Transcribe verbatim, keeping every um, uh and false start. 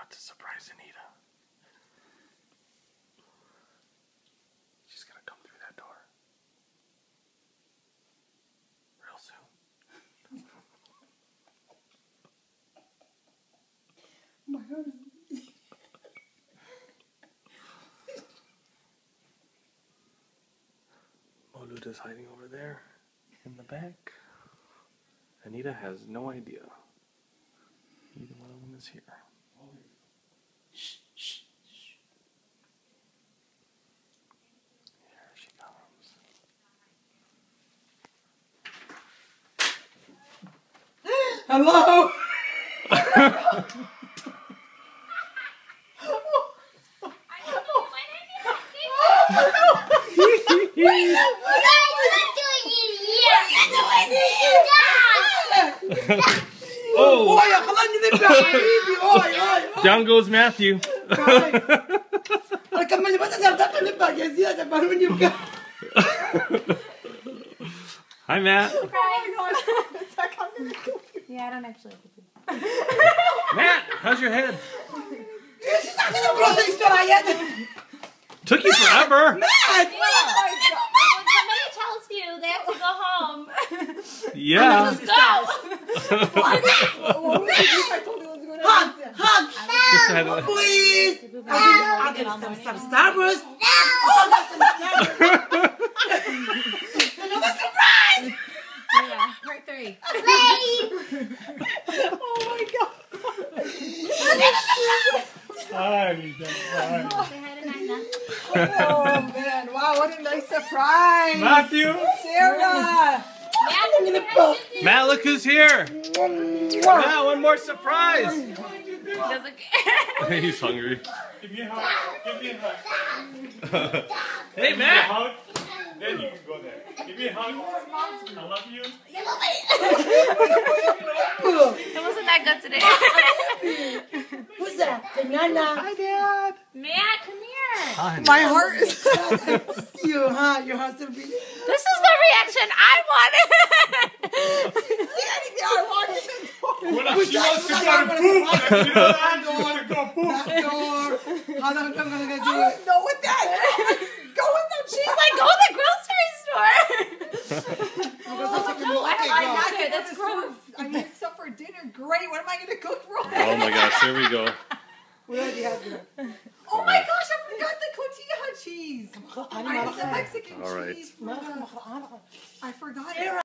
about to surprise Anita. She's gonna come through that door real soon. My heart is... Moluda's hiding over there in the back. Anita has no idea. Neither one of them is here. Shh, shh, shh. Here she comes. Hello! Oh! Oh! Down goes Matthew. Hi, Matt. Yeah, I don't actually. Matt, how's your head? She's not gonna grocery store yet. Took you forever. Matt! When somebody tells you they have to go home, Yeah. just go. Hug! Hug! Just had a- Please! I'll get some- some, some some Starburst. Oh, that's some Starburst. Another surprise! Yeah, part three. Oh my God. Hi, Anita. Hi. Say hi to Nina. Oh man, wow, what a nice surprise. Matthew. Sarah. Matt, look who's here. Matt, one more surprise. Doesn't care. He's hungry. Give me a hug. Give me a hug. Hey, Matt. Hug. Then you can go there. Give me a hug. I love you. It wasn't that good today. Who's that? Nana. Hi, Dad. Matt, come here. Hi, My heart is you, huh? Your heart's still beating. This is the reaction I wanted. I wanted When I- she wants to go to poop. You know that? She wants to go poop. Back door. How am I gonna do it? No, with that. Go with that. She's like, go to the grocery store. Oh, no, I don't like that. That's gross. I need stuff for dinner. Great. What am I gonna cook for? Oh my gosh, here we go. We already have dinner. Oh my gosh, I forgot the cotija cheese. I need the Mexican All right. cheese. For the, I forgot it.